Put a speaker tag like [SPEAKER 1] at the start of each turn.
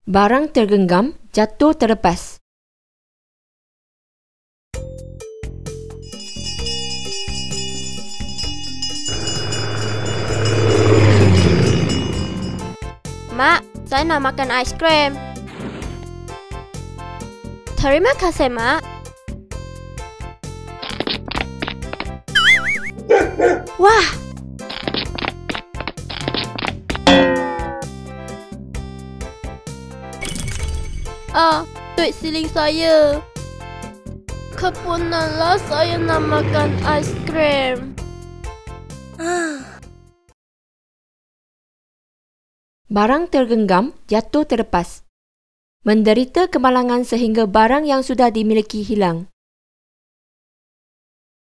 [SPEAKER 1] Barang tergenggam, jatuh terlepas.
[SPEAKER 2] Mak, saya nak makan aiskrim. Terima kasih, Mak. Wah! Duit siling saya. Kepunanlah saya nak makan aiskrim.
[SPEAKER 1] Barang tergenggam, jatuh terlepas. Menderita kemalangan sehingga barang yang sudah dimiliki hilang.